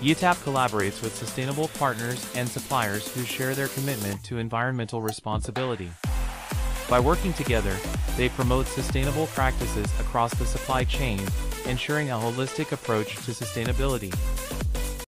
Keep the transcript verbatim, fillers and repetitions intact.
YITAP collaborates with sustainable partners and suppliers who share their commitment to environmental responsibility. By working together, they promote sustainable practices across the supply chain, ensuring a holistic approach to sustainability.